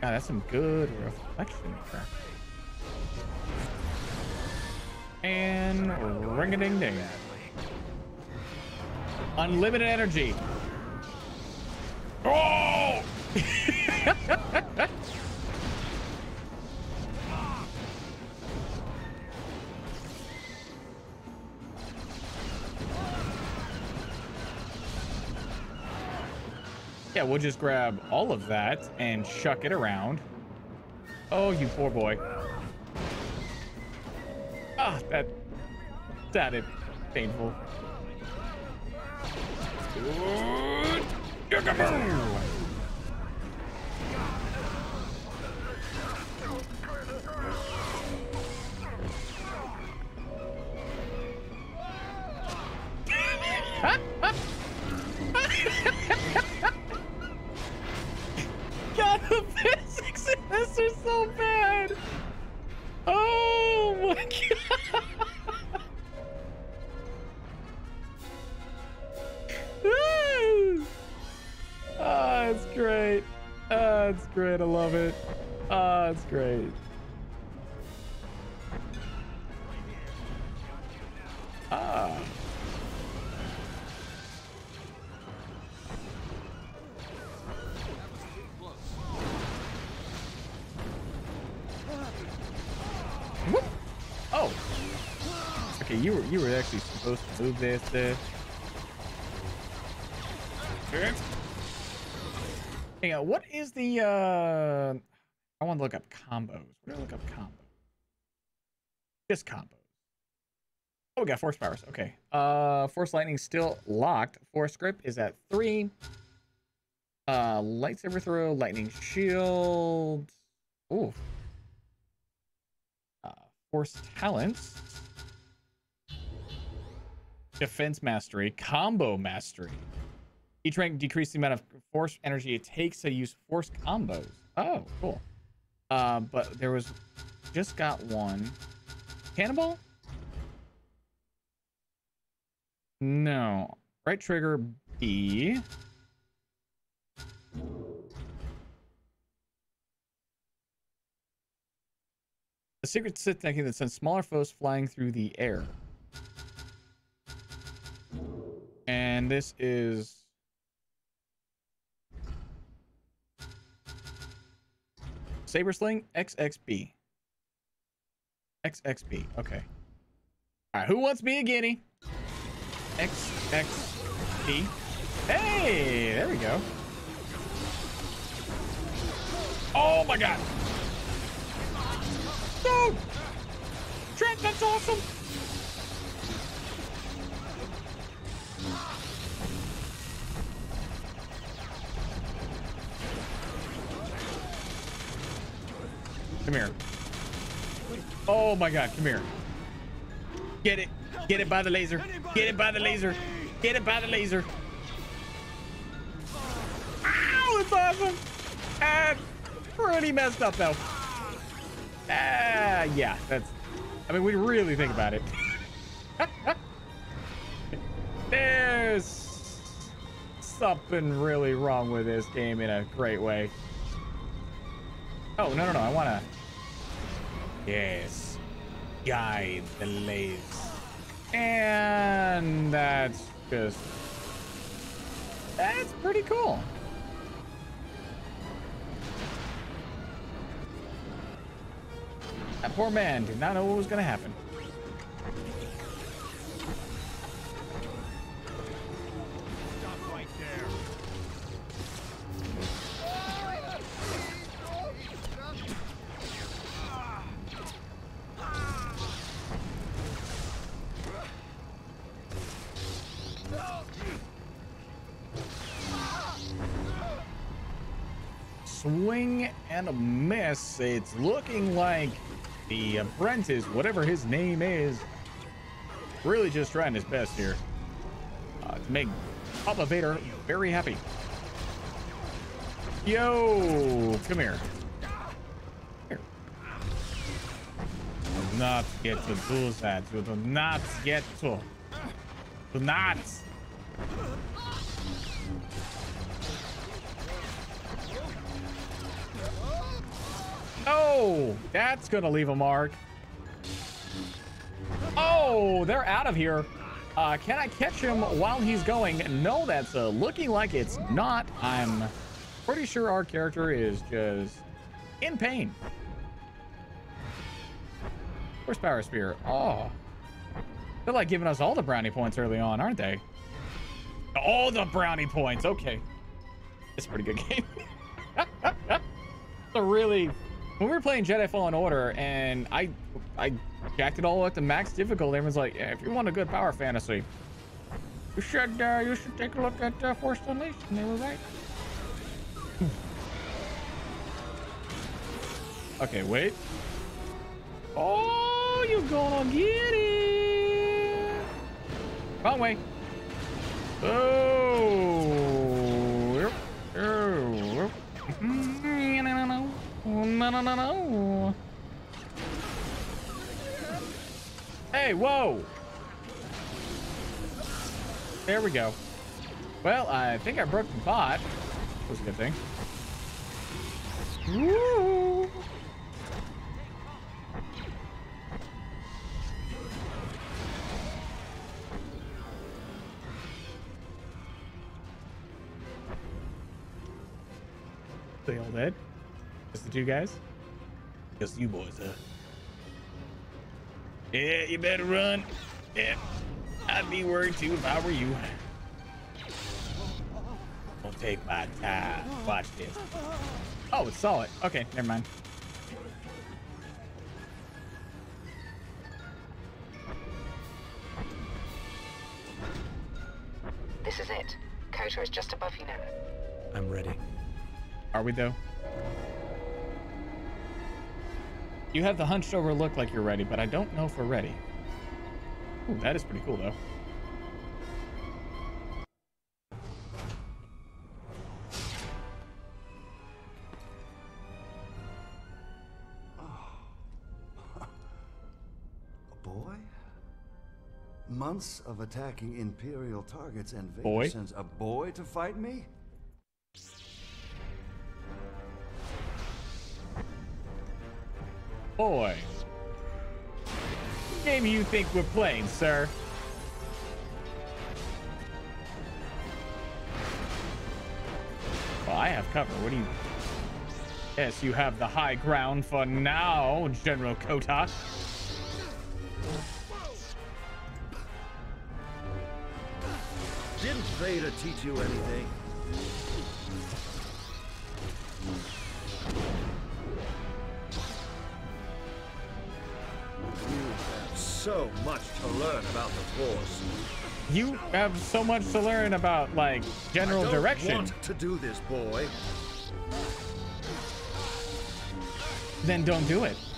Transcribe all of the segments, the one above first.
Ah, that's some good reflection there. And ring-a-ding-ding. Unlimited energy. Oh! Yeah, we'll just grab all of that and chuck it around. Oh, you poor boy. Ah, that sounded painful. God, the physics in this are so bad. Oh my god. Oh, it's great. Oh, it's great. I love it. Oh, it's great. Ah. Whoop. Oh. Okay, you were actually supposed to move this there. Hang on, what is the I want to look up combos. We're gonna look up combos. Just combos. Oh, we got force powers. Okay. Force lightning still locked. Force grip is at 3. Lightsaber throw, lightning shield. Ooh. Force talents. Defense mastery, combo mastery. Each rank decreases the amount of force energy it takes to use force combos. Oh, cool. But there was just got one. Cannonball? No. Right trigger B. A secret Sith technique that sends smaller foes flying through the air. And this is Saber Sling XXB. XXB. Okay. All right. Who wants me a guinea? XXB. Hey, there we go. Oh my god. Dude! Trent, that's awesome. Come here. Oh my god, come here. Get it. Get it by the laser. Get it by the laser. Get it by the laser. Ow, it's awesome. Pretty messed up though. Yeah, that's, I mean, we really think about it. There's something really wrong with this game in a great way. Oh, no, I want to, yes, guide the laser. And that's pretty cool. That poor man did not know what was going to happen. Stop right there. Swing and a miss. It's looking like the apprentice, whatever his name is, really just trying his best here to make Papa Vader very happy. Yo, come here. Here. Do not get to do that. You do not get to. Do not. Oh, that's gonna leave a mark. Oh, they're out of here. Can I catch him while he's going? No, that's looking like it's not. I'm pretty sure our character is just in pain. Horsepower spear. Oh, they're like giving us all the brownie points early on, aren't they? All the brownie points. Okay, it's a pretty good game. So really, when we were playing Jedi Fallen Order and I jacked it all up to max difficulty, everyone's like, yeah, if you want a good power fantasy, you should take a look at Force Unleashed, and they were right. Okay, wait. Oh, you're gonna get it. Wrong way. Oh. No. Hey, whoa. There we go. Well, I think I broke the bot. That was a good thing. Woo. They all dead? Just the two guys? Just you boys, huh? Yeah, you better run. Yeah, I'd be worried too if I were you. Don't take my time. Watch this. Oh, it saw it. Okay, never mind. This is it. KOTOR is just above you now. I'm ready. Are we though? You have the hunched over look like you're ready, but I don't know if we're ready. Ooh, that is pretty cool though. A boy? Months of attacking Imperial targets and Vader Boy? sends a boy to fight me? Boy. What game do you think we're playing, sir? Well, I have cover. What do you... Yes, you have the high ground for now, General KOTOR. Didn't Vader teach you anything? You have so much to learn about the Force. You have so much to learn about, like, general I don't direction. want to do this, boy. Then don't do it.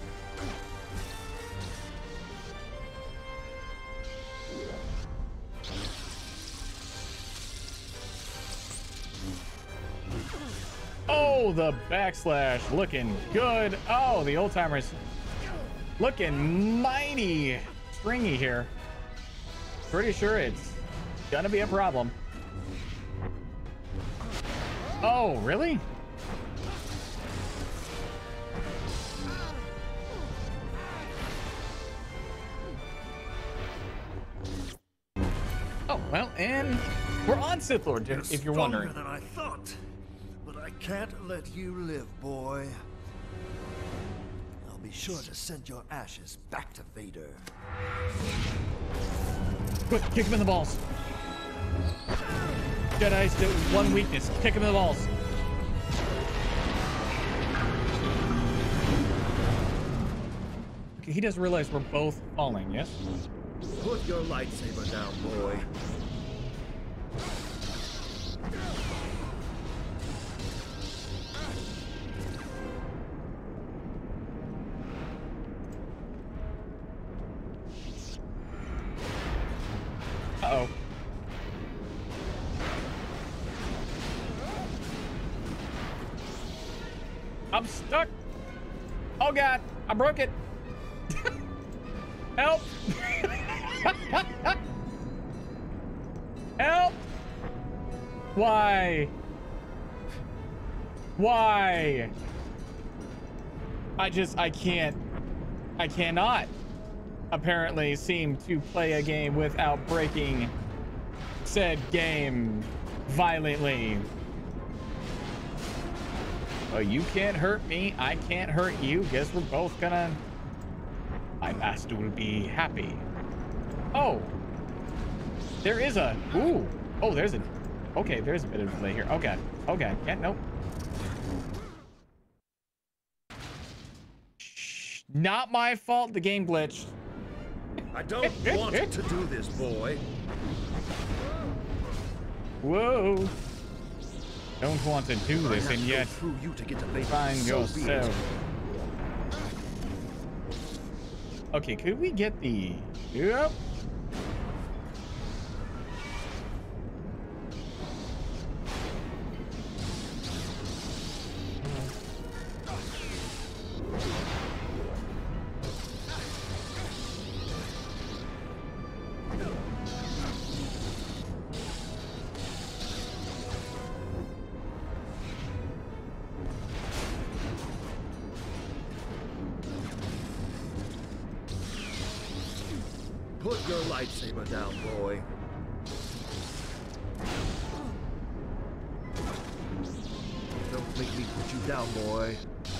Oh, the backslash looking good. Oh, the old timers looking mighty stringy here. Pretty sure it's gonna be a problem. Oh, really? Oh, well, and we're on Sith Lord, if you're wondering. Stronger than I thought, but I can't let you live, boy. I'll be sure to send your ashes back to Vader. Quick, kick him in the balls. Jedi's do one weakness. Kick him in the balls. Okay, he doesn't realize we're both falling, yes? Put your lightsaber down, boy. Uh-oh. I'm stuck. Oh God, I broke it. Help. Help. Why? Why? I cannot apparently seem to play a game without breaking said game violently. Oh, you can't hurt me. I can't hurt you. Guess we're both gonna... My master will be happy. Oh. There is a... Ooh. Oh, there's a... Okay, there's a bit of delay here. Okay. Okay. Yeah, nope. Shh. Not my fault. The game glitched. I don't want to do this, boy. Whoa. Don't want to do this, and yet through you to get to base. find So yourself. Okay, could we get the... Yep. Put your lightsaber down, boy. Don't make me put you down, boy.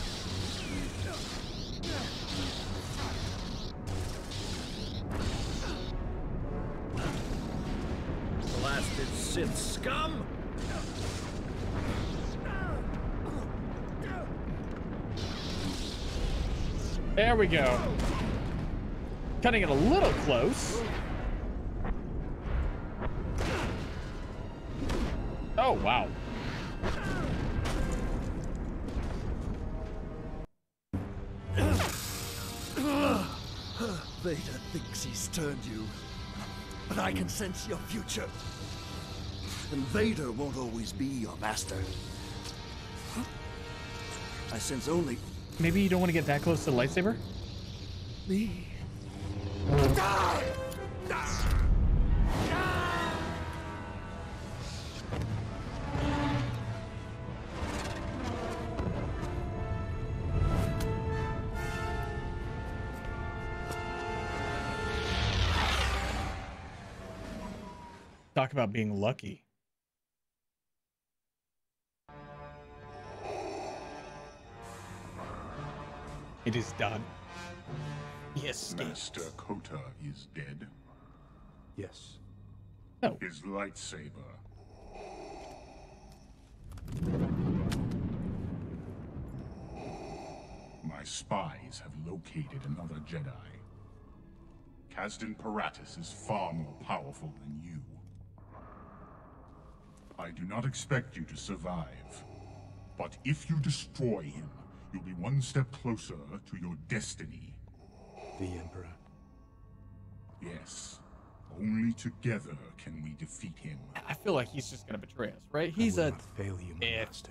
Blasted Sith scum! There we go. Cutting it a little close. Oh, wow. Vader thinks he's turned you, but I can sense your future. And Vader won't always be your master. I sense only Maybe you don't want to get that close to the lightsaber? me. Talk about being lucky. It is done. Yes, Master Kota is dead. Yes. No. His lightsaber. My spies have located another Jedi. Kazdan Paratus is far more powerful than you. I do not expect you to survive, but if you destroy him, you'll be one step closer to your destiny. The Emperor. Yes. Only together can we defeat him. I feel like he's just gonna betray us, right? I He's will a not fail you, my master.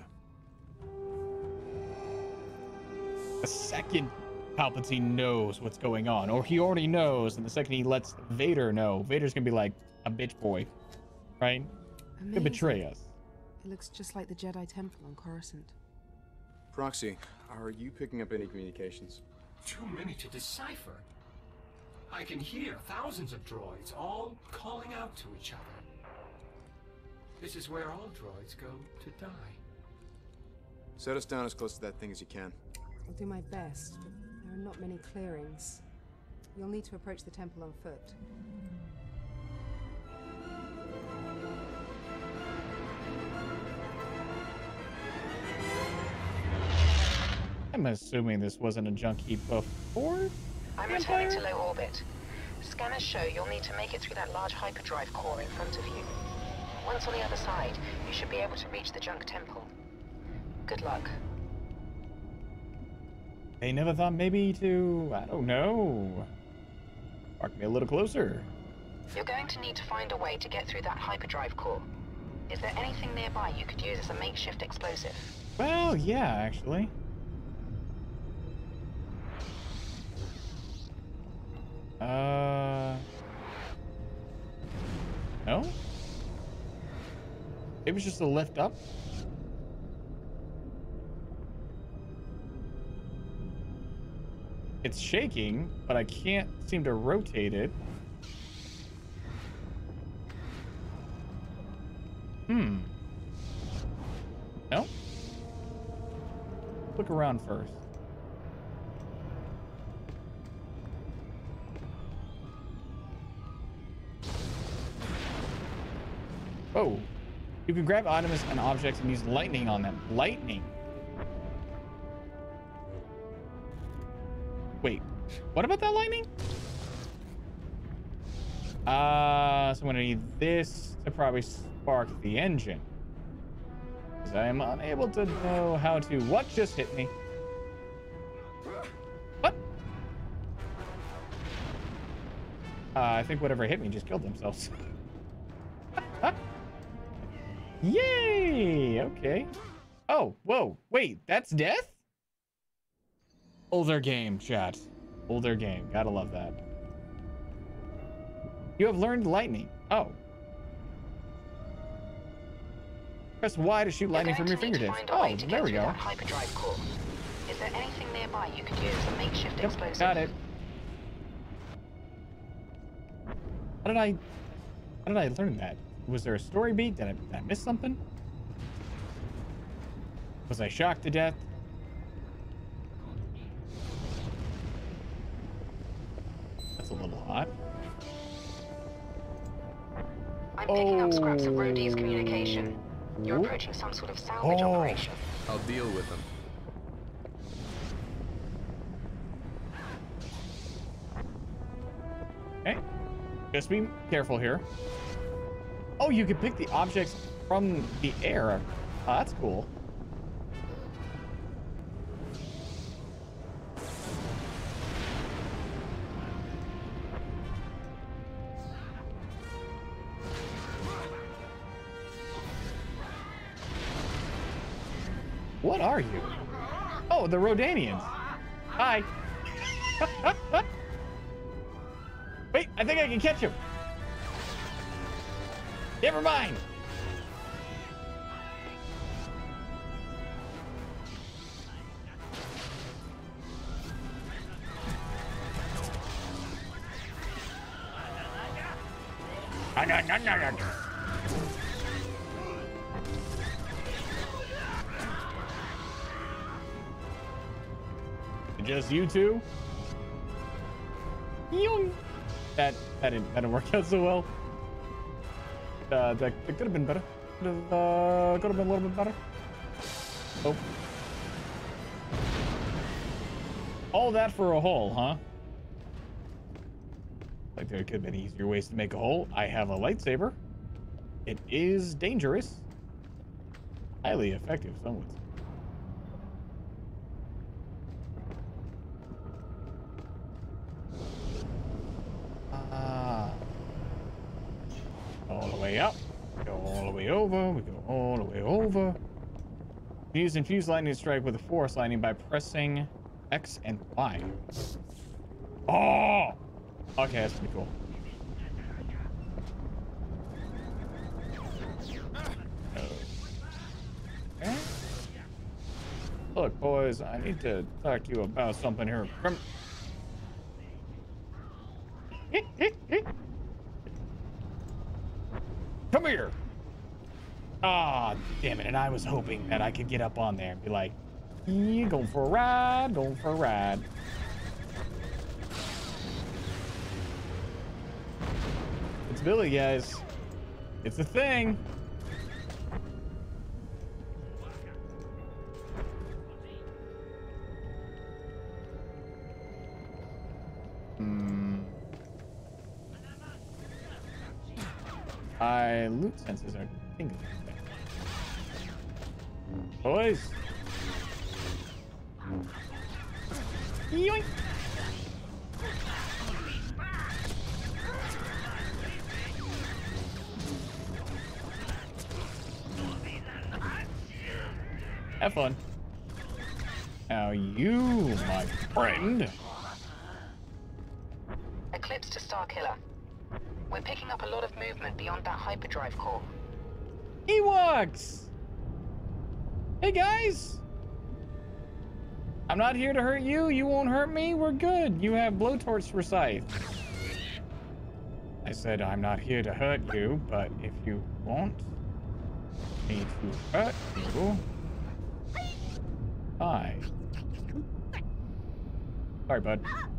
second Palpatine knows what's going on, or he already knows, and the second he lets Vader know, Vader's gonna be like a bitch boy, right? He'll Amazing. betray us. It looks just like the Jedi Temple on Coruscant. Proxy, are you picking up any communications? Too many to decipher. I can hear thousands of droids all calling out to each other. This is where all droids go to die. Set us down as close to that thing as you can. I'll do my best, but there are not many clearings. You'll need to approach the temple on foot. I'm assuming this wasn't a junk heap before. I'm returning to low orbit. Scanners show you'll need to make it through that large hyperdrive core in front of you. Once on the other side, you should be able to reach the junk temple. Good luck. They never thought maybe to, I don't know, park me a little closer. You're going to need to find a way to get through that hyperdrive core. Is there anything nearby you could use as a makeshift explosive? Well, yeah, actually. No? It was just a lift up. It's shaking, but I can't seem to rotate it. No? Look around first. Oh. You can grab items and objects and use lightning on them. Lightning. Wait. What about that lightning? So I'm gonna need this to probably spark the engine. Because I am unable to know how to... What just hit me? What? I think whatever hit me just killed themselves. Yay! Okay. Oh, whoa. Wait, that's death? Older game, chat. Older game. Gotta love that. You have learned lightning. Oh. Press Y to shoot lightning from your fingertips. Oh, there we go. Hyperdrive core. Is there anything nearby you could use a makeshift explosive? Got it. How did I learn that? Was there a story beat? Did I miss something? Was I shocked to death? That's a little hot. I'm picking up scraps of Rhodey's communication. You're approaching some sort of salvage operation. I'll deal with them. Okay. Just be careful here. Oh, you can pick the objects from the air. Oh, that's cool. What are you? Oh, the Rhodanians. Hi. Wait, I think I can catch him. Never mind. Just you two? That didn't work out so well. That could have been better. Could have been a little bit better. Oh. All that for a hole, huh? Like there could have been easier ways to make a hole. I have a lightsaber. It is dangerous. Highly effective, some would say. All the way up, go all the way over, we go all the way over. Use infused lightning strike with a force lightning by pressing X and Y. Oh! Okay, that's pretty cool. Okay. Look, boys, I need to talk to you about something here. Come here. Ah, damn it. And I was hoping that I could get up on there and be like, yeah, going for a ride, going for a ride. It's Billy, guys. It's a thing. My loot senses are tingling. Boys. Yoink. Have fun. Now you, my friend. Eclipse to Starkiller. We're picking up a lot of movement beyond that hyperdrive core. Ewoks! Hey guys! I'm not here to hurt you. You won't hurt me. We're good. You have blowtorch for Scythe. I said I'm not here to hurt you, but if you want me to hurt you, fine. Sorry, bud.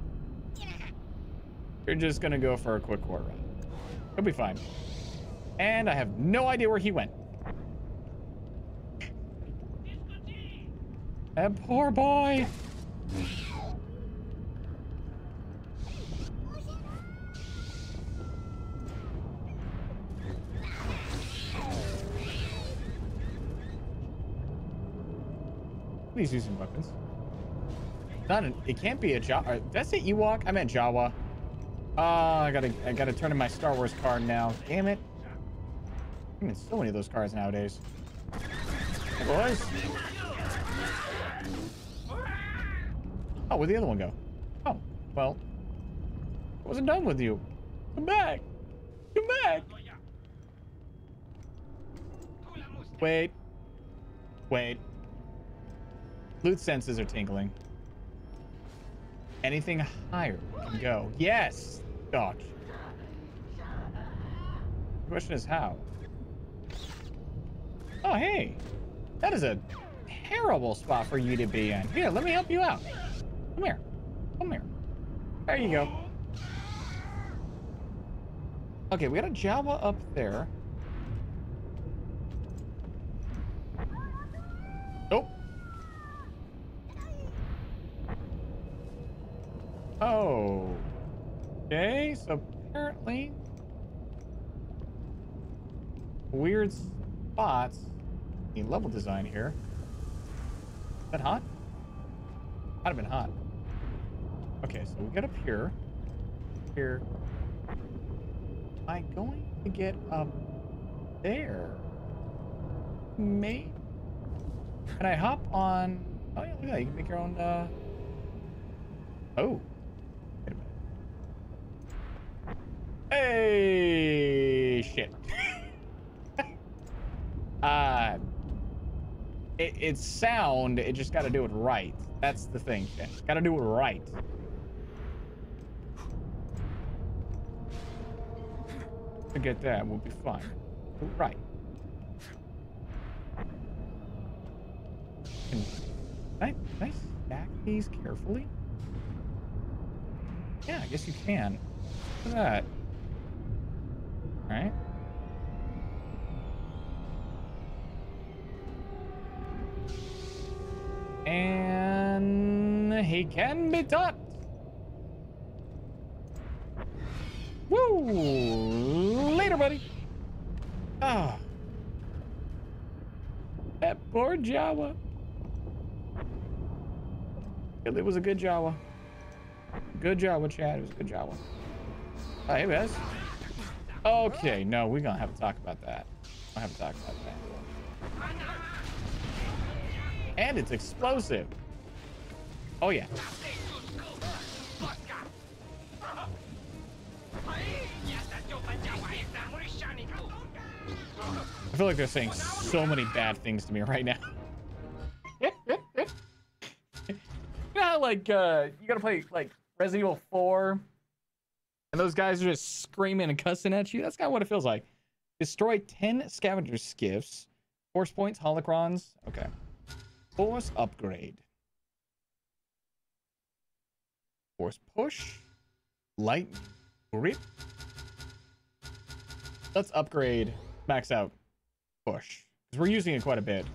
You're just gonna go for a quick war run. He'll be fine. And I have no idea where he went. That poor boy. He's using weapons. It can't be a Jawa. That's it, Ewok? I meant Jawa. I gotta turn in my Star Wars card now. Damn it. I'm in so many of those cards nowadays. Hey, boys. Oh, where'd the other one go? Oh, well. I wasn't done with you. Come back. Come back. Wait. Wait. Loot senses are tingling. Anything higher can go. Yes! Dodge. The question is how. Oh, hey. That is a terrible spot for you to be in. Here, let me help you out. Come here. Come here. There you go. Okay, we got a Jawa up there. Nope. Oh. Okay, so apparently weird spots in level design here. Is that hot? Might have been hot. Okay, so we get up here. Here. Am I going to get up there? Maybe. Can I hop on? Oh yeah, look at that. You can make your own. Oh. Wait a minute. Hey, shit. It's sound. It just got to do it right. That's the thing. Got to do it right. To get that, we'll be fine. Right. Can I stack these carefully? Yeah, I guess you can. Look at that. All right. And he can be taught. Woo! Later, buddy. Ah. That poor Jawa. It was a good Jawa. Good Jawa, Chad. It was a good Jawa. Oh, hey, guys. Okay, no, we're gonna have to talk about that. I'll have to talk about that. And it's explosive. Oh, yeah. I feel like they're saying so many bad things to me right now. You know how, like, you gotta play, like, Resident Evil 4, and those guys are just screaming and cussing at you? That's kind of what it feels like. Destroy 10 scavenger skiffs. Force points, holocrons. Okay. Force upgrade. Force push. Light grip. Let's upgrade. Max out. Push. Because we're using it quite a bit.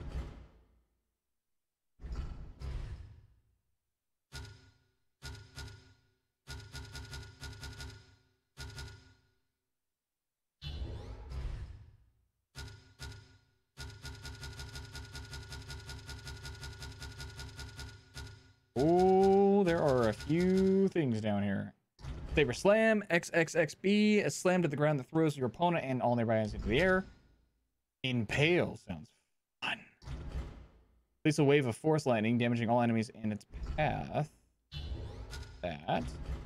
Oh, there are a few things down here. Saber slam, XXXB, a slam to the ground that throws your opponent and all nearby enemies into the air. Impale sounds fun. Release a wave of force lightning, damaging all enemies in its path. That.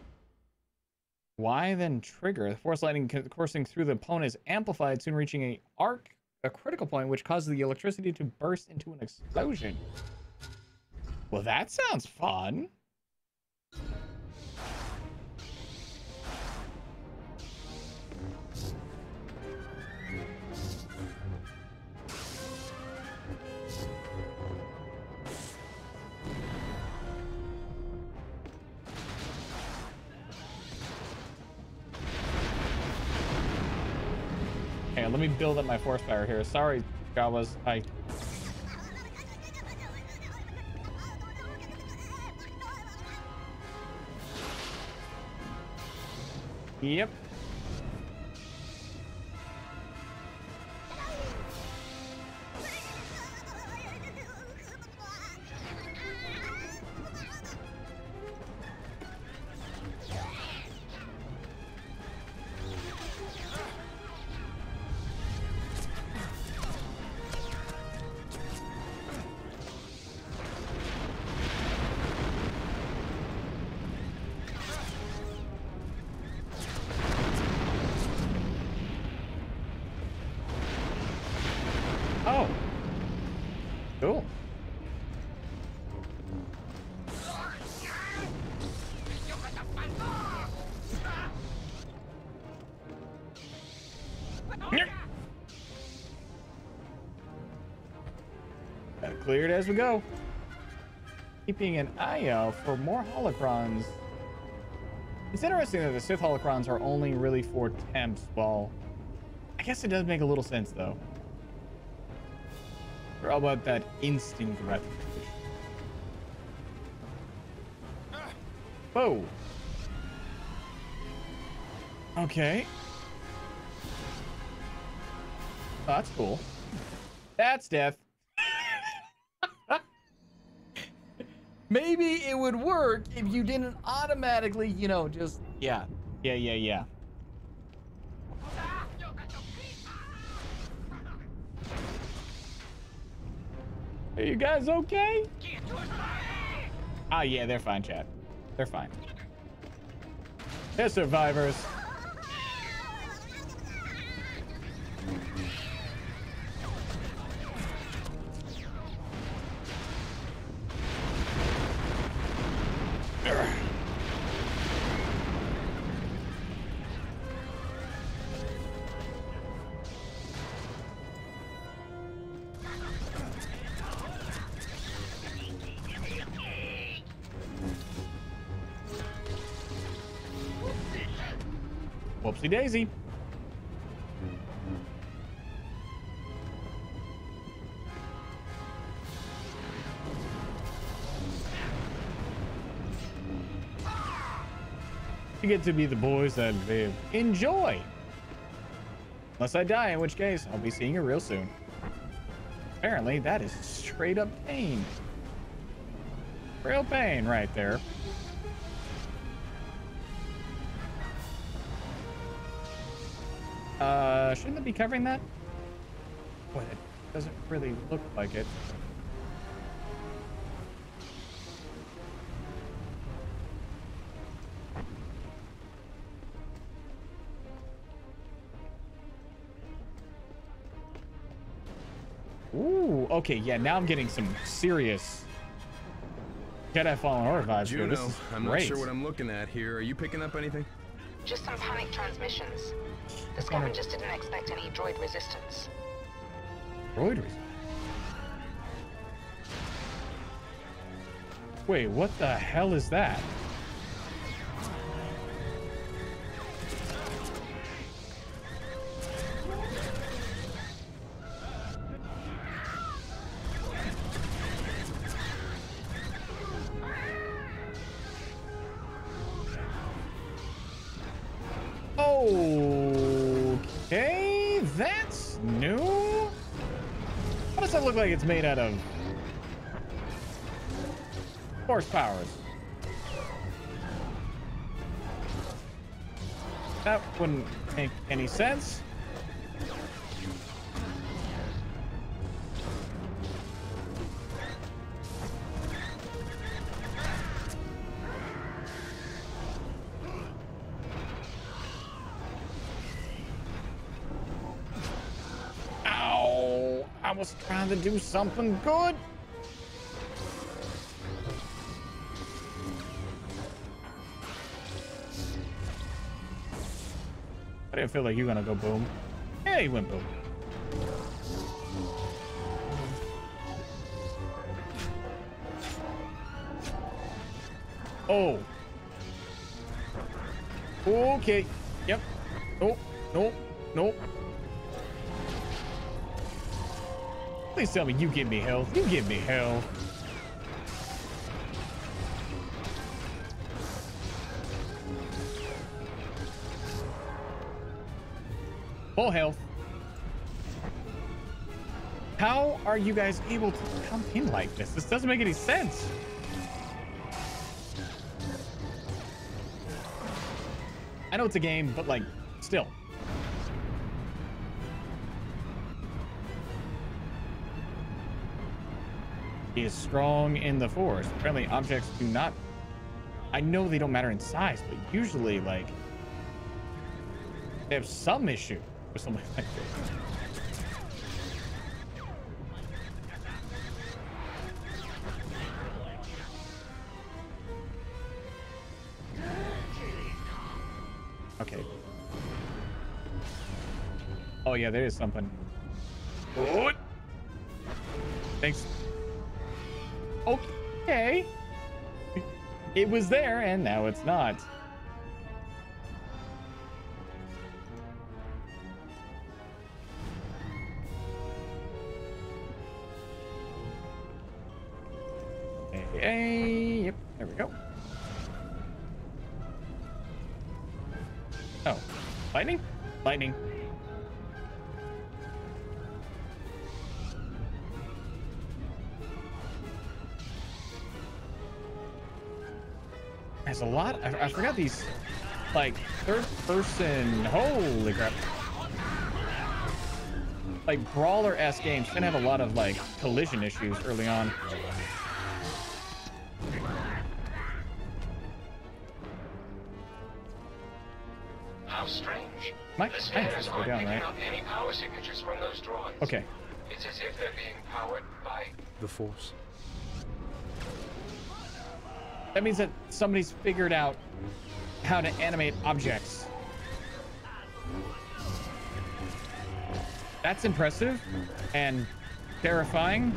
Why then trigger? The force lightning coursing through the opponent is amplified, soon reaching a critical point, which causes the electricity to burst into an explosion. Well, that sounds fun. Okay, let me build up my force fire here. Sorry, Jawas. Yep. Oh. Cool. Gotta clear it as we go. Keeping an eye out for more holocrons. It's interesting that the Sith holocrons are only really for temps. Well, I guess it does make a little sense though. We're all about that instinct gratification. Whoa. Okay. Oh, that's cool. That's death. Maybe it would work if you didn't automatically, you know, just... Yeah. Yeah. Are you guys okay? Ah, yeah, they're fine, chat. They're fine. They're survivors. Whoopsie daisy. You get to be the boys that live. Enjoy! Unless I die, in which case I'll be seeing you real soon. Apparently, that is straight up pain. Real pain right there. Shouldn't it be covering that? Boy, it doesn't really look like it. Ooh, okay, yeah, now I'm getting some serious Jedi Fallen Order vibes here. This is I'm great. not sure what I'm looking at here. Are you picking up anything? Just some panic transmissions. The scavengers didn't expect any droid resistance. Droid resistance? Wait, what the hell is that? Okay, that's new. How does that look like it's made out of? Force powers. That wouldn't make any sense. Ow! I was trying to do something good. I didn't feel like you were gonna go boom. Yeah, you went boom. Oh. Okay. Yep. Nope. Nope. Nope. Please tell me you give me health. You give me health. Full health. How are you guys able to come in like this? This doesn't make any sense. I know it's a game, but like, still. He is strong in the force. Apparently objects do not... I know they don't matter in size, but usually, like, they have some issue with something like this. Okay. Oh yeah, there is something. What? Thanks. Okay. It was there and now it's not. Hey, yep, there we go. Oh, lightning? Lightning. There's a lot. I forgot these, like, third person. Holy crap. Like, brawler-esque games can have a lot of, like, collision issues early on. How strange. My The scanners go aren't down, picking right? up any power signatures from those droids. Okay. It's as if they're being powered by... The Force. That means that somebody's figured out how to animate objects. That's impressive and terrifying.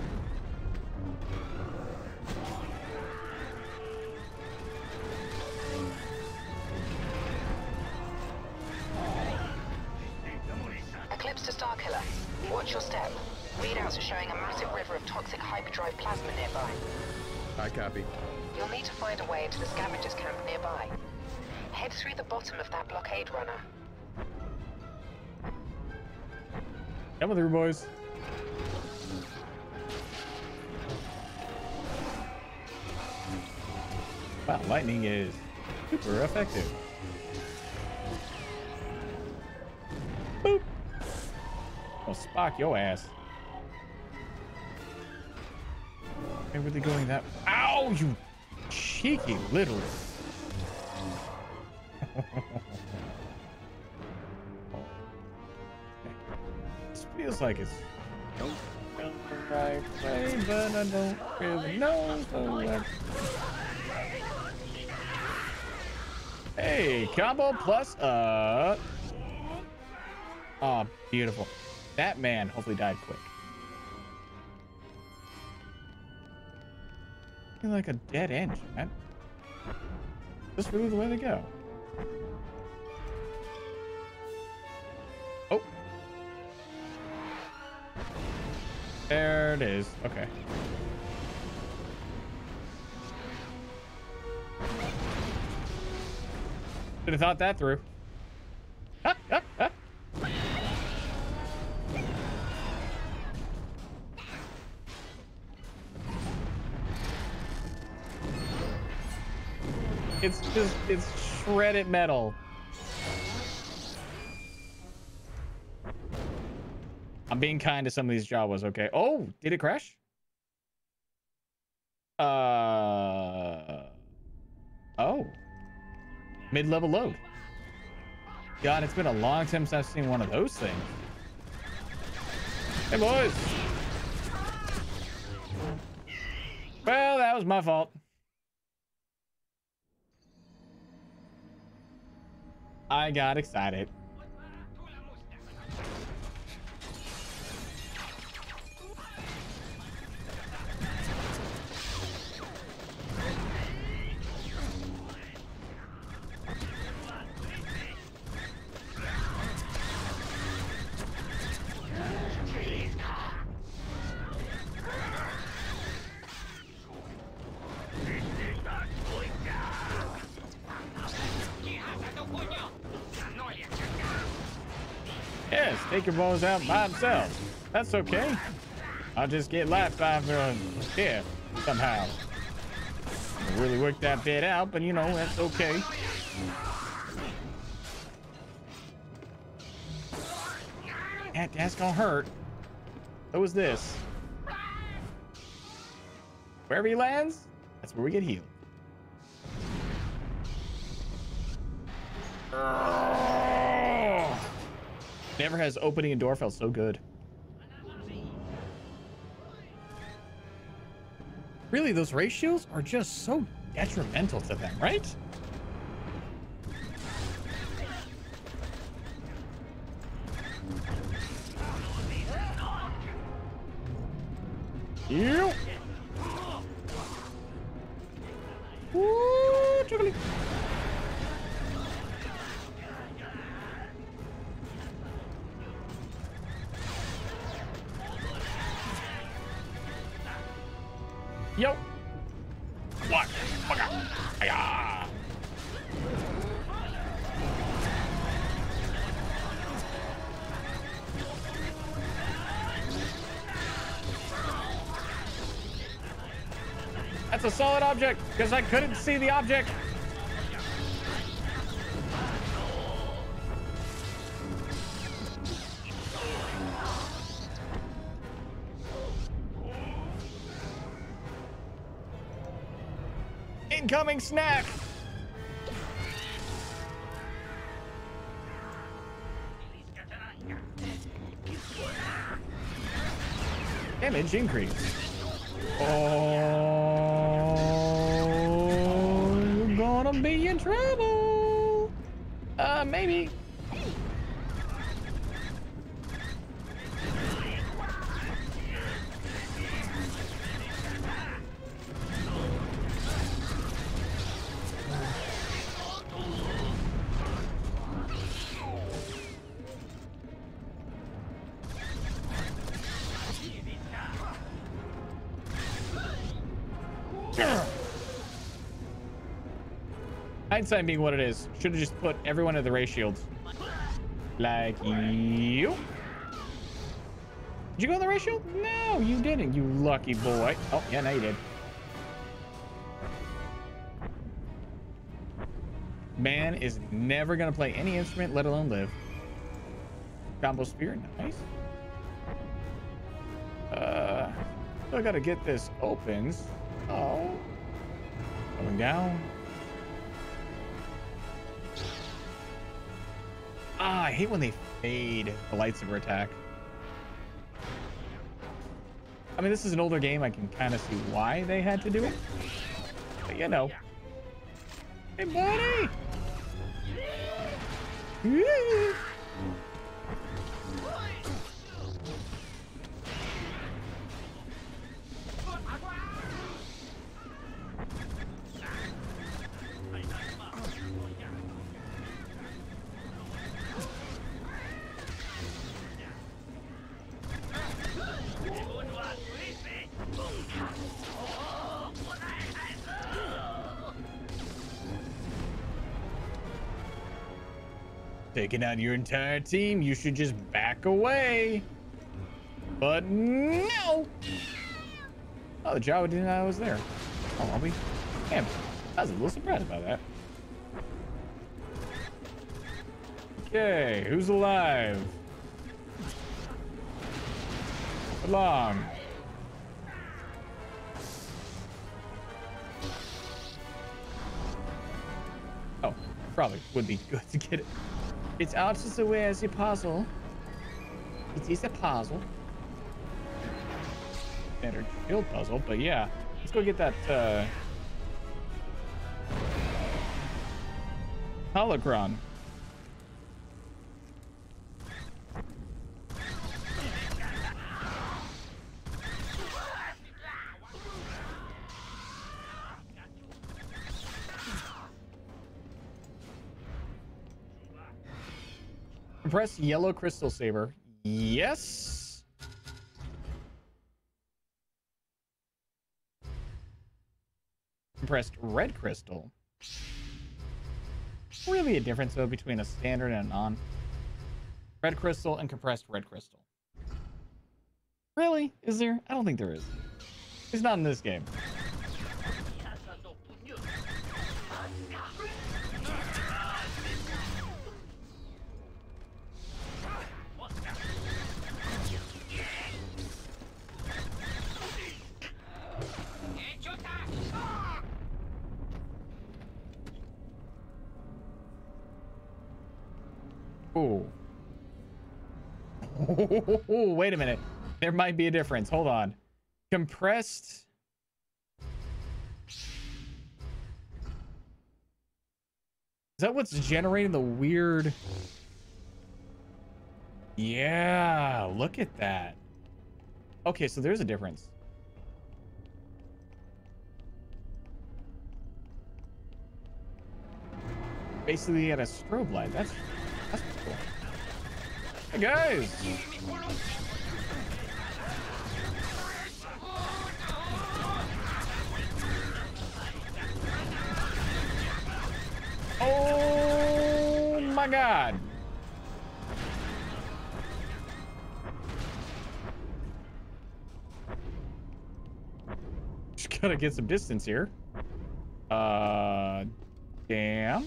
Eclipse to Starkiller. Watch your step. Readouts are showing a massive river of toxic hyperdrive plasma nearby. I copy. You'll need to find a way into the scavengers camp nearby. Head through the bottom of that blockade runner. Come with her, boys. Wow, lightning is super effective. Boop. I'll Spock your ass. Am I really going that? Ow, you cheeky little. This feels like it's the right way, but I don't really know. So let's... Hey, combo plus oh, beautiful. That man hopefully died quick. Feel like a dead end, man. Is this really the way to go? Oh. There it is. Okay. Should have thought that through. It's shredded metal. I'm being kind to some of these Jawas, okay? Oh, did it crash? Oh. Mid-level load. God, it's been a long time since I've seen one of those things. Hey, boys. Well, that was my fault. I got excited. take your boys out by themselves. That's okay. I'll just get laughed by here somehow. I really worked that bit out, but you know, that's okay. That's gonna hurt. So is this. Wherever he lands, that's where we get healed. Never has opening a door felt so good. Really, those ray shields are just so detrimental to them, right? You. Woo, chocolate. Yo. What? Hiya. That's a solid object because I couldn't see the object. Incoming snack. Damage increase. Oh, you're gonna be in trouble. Maybe. Hindsight being what it is, should have just put everyone at the ray shields. Like you. Did you go on the ray shield? No, you didn't, you lucky boy. Oh, yeah, now you did. Man is never gonna play any instrument, let alone live. Combo spear, nice. I gotta get this open. Oh. Going down. Ah, I hate when they fade the lightsaber attack. I mean, this is an older game. I can kind of see why they had to do it. But you know. Hey, buddy! Woo! Taking out your entire team, you should just back away. But no! Oh, the Jawa didn't know I was there. Oh, I'll be... Damn, I was a little surprised by that. Okay, who's alive? Along. Oh, probably would be good to get it. It's out as away as a puzzle. It is a puzzle. Standard shield puzzle, but yeah. Let's go get that holocron. Press yellow crystal saber. Yes. Pressed red crystal. Really a difference though between a standard and a non. Red crystal and compressed red crystal. Really? Is there? I don't think there is. It's not in this game. Oh. Wait a minute. There might be a difference. Hold on. Compressed. Is that what's generating the weird? Yeah, look at that. Okay, so there's a difference. Basically at a strobe light. That's cool. Hey guys. Oh my god. Just gotta get some distance here. Damn.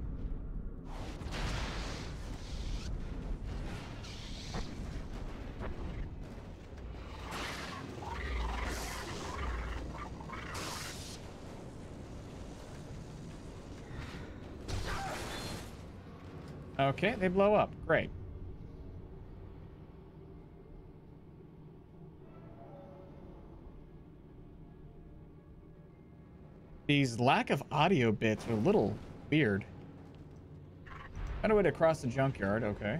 Okay, they blow up. Great. These lack of audio bits are a little weird. Find a way to cross the junkyard. Okay.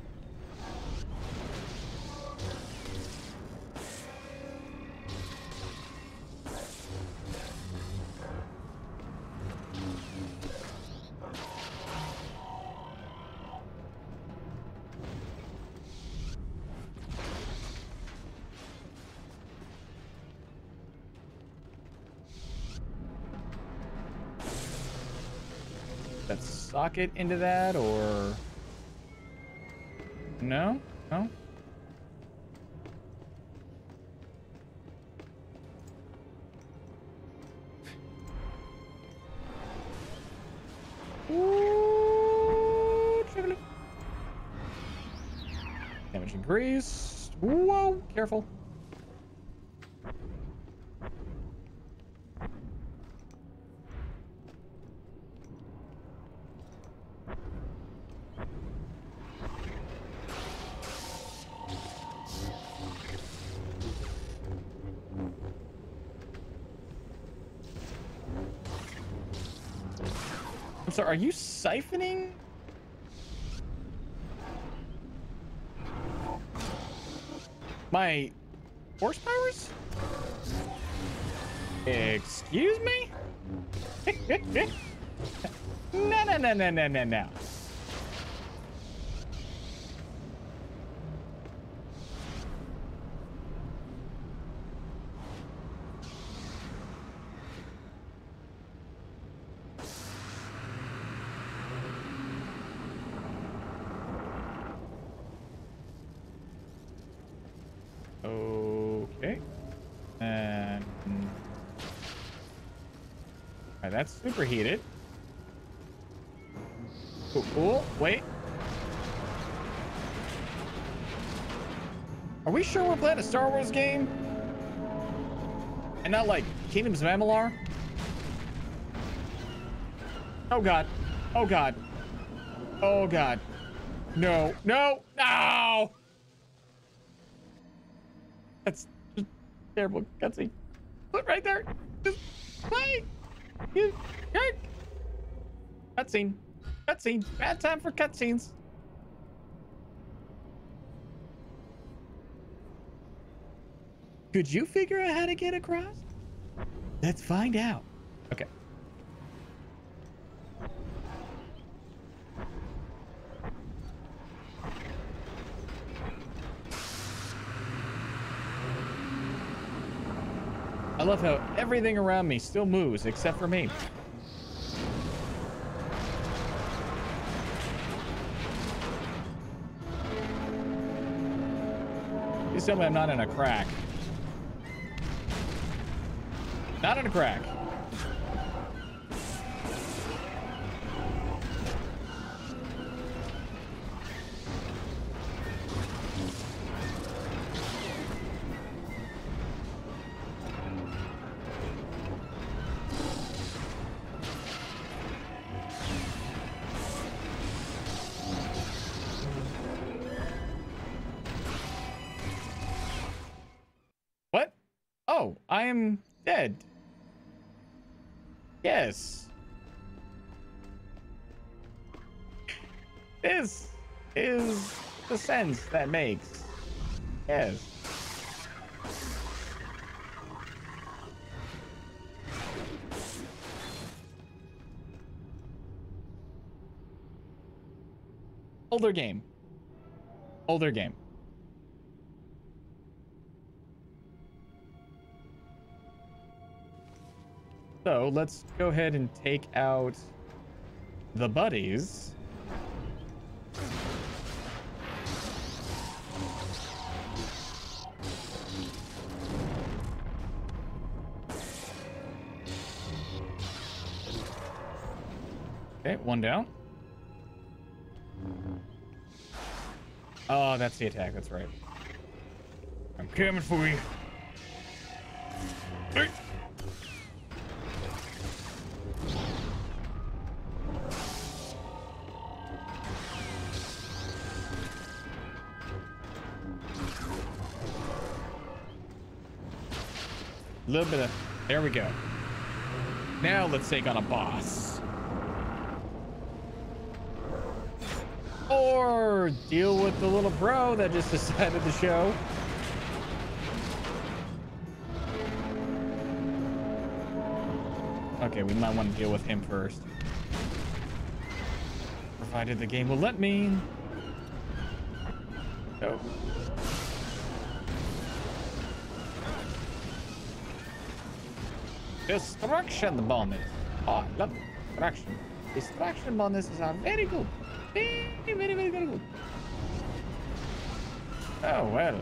That socket into that, or no? No? Ooh, damage increased. Whoa, careful. So are you siphoning? My horsepowers? Excuse me? No. Okay. And alright, that's superheated. Cool. Wait. Are we sure we're playing a Star Wars game? And not like Kingdoms of Amalur? Oh god. Oh god. Oh god. No. No. No! That's just terrible cutscene. Look right there. Just play. Cutscene. Cutscene. Bad time for cutscenes. Could you figure out how to get across? Let's find out. Okay. I love how everything around me still moves except for me. Please tell me I'm not in a crack. Not in a crack. What? Oh, I am dead. Yes. This is the sense that makes. Yes. Older game. Older game. So let's go ahead and take out the buddies. Okay, one down. Oh, that's the attack. That's right. I'm coming for you. Hey. A little bit of, there we go. Now let's take on a boss. Or deal with the little bro that just decided to show. Okay, we might want to deal with him first. Provided the game will let me. Oh. Destruction bonus. Oh, I love it. Destruction. Destruction bonuses are very good. Very, very, very, very good. Oh, well.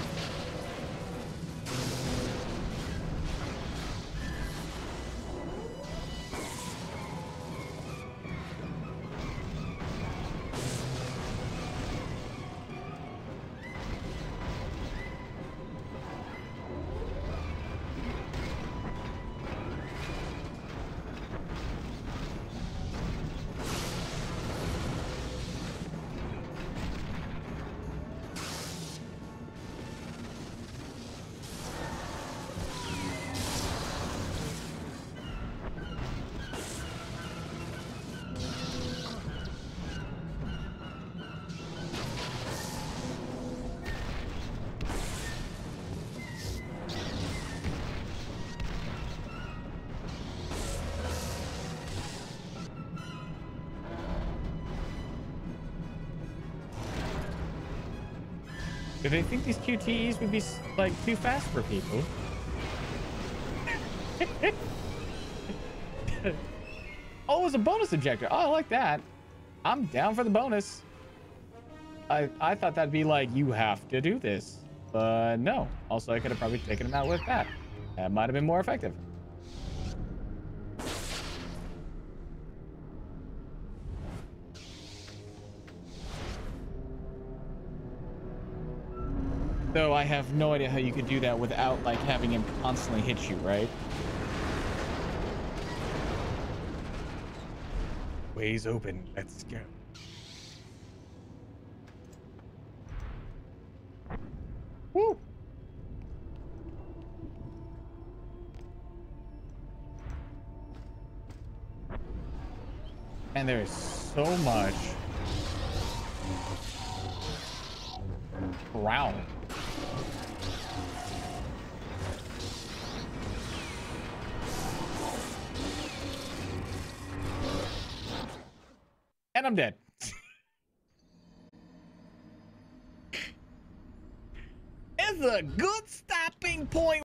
Do they think these QTEs would be like too fast for people? Oh, it was a bonus objective. Oh, I like that. I'm down for the bonus. I thought that'd be like, you have to do this. But no. Also, I could have probably taken him out with that. That might have been more effective. Though I have no idea how you could do that without like having him constantly hit you, right? Ways open. Let's go. Woo! And there is so much ground. And I'm dead. It's a good stopping point.